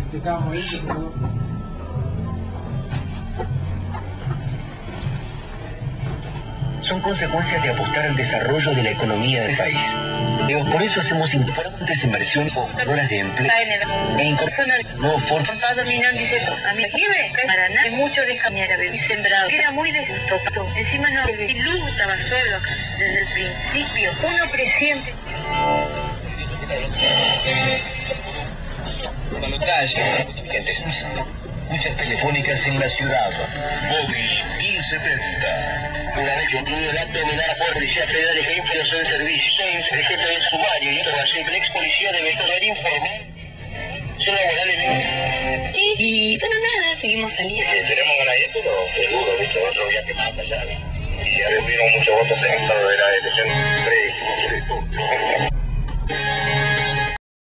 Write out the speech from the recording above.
Si estábamos bien, se quedó. Son consecuencias de apostar al desarrollo de la economía del país. Por eso hacemos importantes inversiones formadoras de empleo e incorporar nuevos formas. A mi jefe, para nada, mucho de cañera bebí sembrado. Era muy desestocado. Encima no, el luz estaba solo desde el principio. Uno presiente. Muchas telefónicas en la ciudad. Móvil 1070. Una vez concluido el acto, dominar a Policía Federal de Información de Servicio, el jefe del sumario y información, el ex policía debe correr informar. Son laborales. Y bueno, nada, seguimos saliendo. Tenemos ganas de esto, pero seguro, ¿viste? Otro viaje más allá. Y ya recibimos muchos votos en el estado de la elección.